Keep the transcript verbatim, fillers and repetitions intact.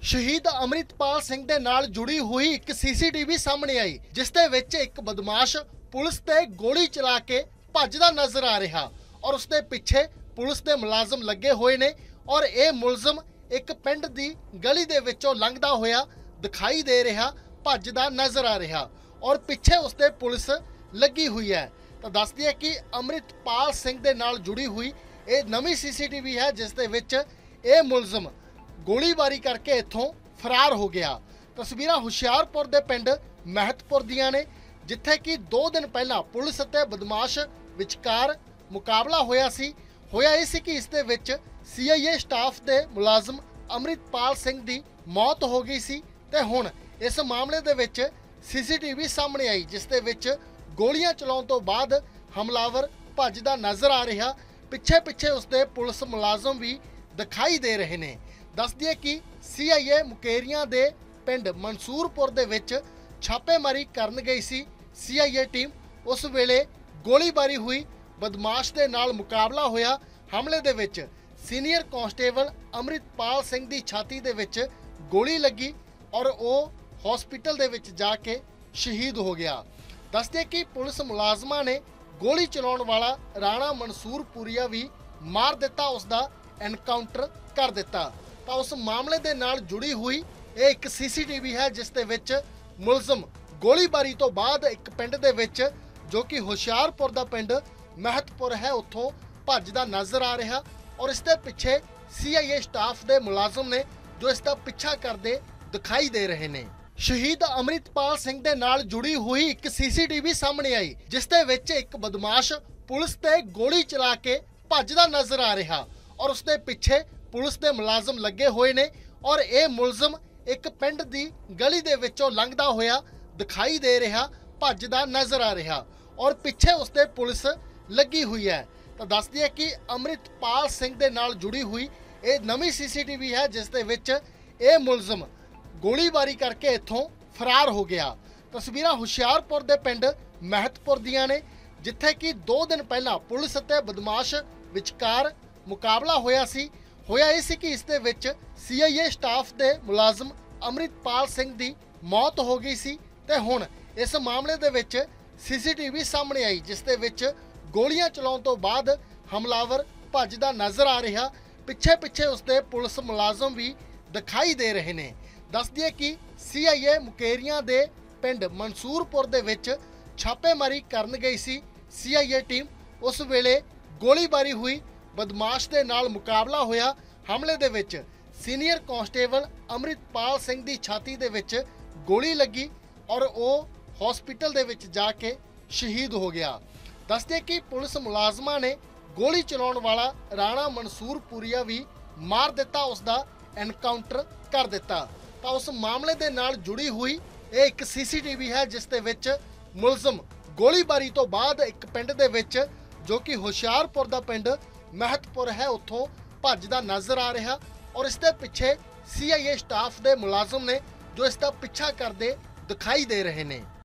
शहीद अमृतपाल सिंह दे नाल जुड़ी हुई एक सीसीटीवी सामने आई जिस दे विच एक बदमाश पुलिस ते गोली चला के भजदा नजर आ रहा और उसके पीछे पुलिस दे मुलाजम लगे हुए ने और ये मुलजम एक पिंड दी गली दे विचों लंघदा होया दिखाई दे रहा भजदा नजर आ रहा और पीछे उसते पुलिस लगी हुई है। तो दस दिए कि अमृतपाल सिंह दे नाल जुड़ी हुई ये नवी सीसीटीवी है जिस दे विच ये मुलजम गोलीबारी करके इत्थों फरार हो गया। तस्वीर हुशियारपुर के पिंड महतपुर दियां ने जिथे कि दो दिन पहला पुलिस ते बदमाश विचकार मुकाबला होया सी। होया ये सी कि इस दे विच सी आई ए स्टाफ के मुलाजम अमृतपाल सिंह की मौत हो गई सी ते हुण इस मामले दे विच सीसीटीवी सामने आई जिस दे विच गोलियां चलाउण तो बाद हमलावर भजदा नजर आ रहा। पिछे पिछे उसके पुलिस मुलाजम भी दिखाई दे रहे ने। दस दिए कि सी आई ए मुकेरियां दे पिंड मंसूरपुर दे विच छापेमारी करन गई सी। सी आई ए टीम उस वेले गोलीबारी हुई, बदमाश दे नाल मुकाबला होया। हमले दे विच सीनियर कांस्टेबल अमृतपाल सिंह दी छाती दे विच गोली लगी और वह हॉस्पिटल दे विच जाके शहीद हो गया। दस दिए कि पुलिस मुलाजमां ने गोली चलाउण वाला राणा मंसूरपुरिया भी मार दिता, उसका एनकाउंटर कर दिता। तो उस मामले दे नाल जुड़ी हुई ये एक सीसीटीवी है जिस दे विच मुलजम गोलीबारी तो बाद एक पिंड दे विच जो कि हुशियारपुर दा पिंड महतपुर है उत्थों भजदा नजर आ रहा और इसके पीछे सी आई ए स्टाफ के मुलाजम ने जो इसका पिछा करते दिखाई दे रहे हैं। शहीद अमृतपाल सिंह दे नाल जुड़ी हुई एक सीसीटीवी सामने आई जिस दे विच एक बदमाश पुलिस ते गोली चला के भजदा नजर आ रहा और उसके पीछे पुलिस के मुलाजम लगे हुए ने और ये मुलजम एक पिंड दी गली दे विचों लंघदा होया दिखाई दे रहा भजदा नजर आ रहा और पीछे उसते पुलिस लगी हुई है। तो दस दिए कि अमृतपाल सिंह दे नाल जुड़ी हुई ये नवी सीसीटीवी है जिस दे विच ये मुलजम गोलीबारी करके इत्थों फरार हो गया। तस्वीर हुशियारपुर के पिंड महतपुर दियां ने जिथे कि दो दिन पहला पुलिस ते बदमाश विचकार मुकाबला होया सी। होया ये सी कि इस दे विच सी आई ए स्टाफ के मुलाजम अमृतपाल सिंह की मौत हो गई सी ते हुण इस मामले दे विच सीसीटीवी सामने आई जिस दे विच गोलियां चलाउण तो बाद हमलावर भजदा नजर आ रहा। पिछे पिछे उसके पुलिस मुलाजम भी दिखाई दे रहे ने। दस दिए कि सी आई ए मुकेरियां दे पिंड मंसूरपुर दे विच छापेमारी करन गई सी। सी आई ए टीम उस वेले गोलीबारी हुई, बदमाश दे नाल मुकाबला होया। हमले दे विच सीनियर कांस्टेबल अमृतपाल सिंह दी छाती दे विच गोली लगी और वह हॉस्पिटल दे विच जाके शहीद हो गया। दस दिए कि पुलिस मुलाजमां ने गोली चलाउण वाला राणा मंसूरपुरिया भी मार दिता, उसका एनकाउंटर कर दिता। तो उस मामले दे नाल जुड़ी हुई ये एक सीसीटीवी है जिस दे विच मुलजम गोलीबारी तो बाद एक पिंड दे विच जो कि हुशियारपुर दा पिंड महतपुर है उत्थों भजदा नजर आ रहा और इसके पीछे सी आई ए स्टाफ के मुलाजम ने जो इसका पिछा करते दिखाई दे रहे हैं।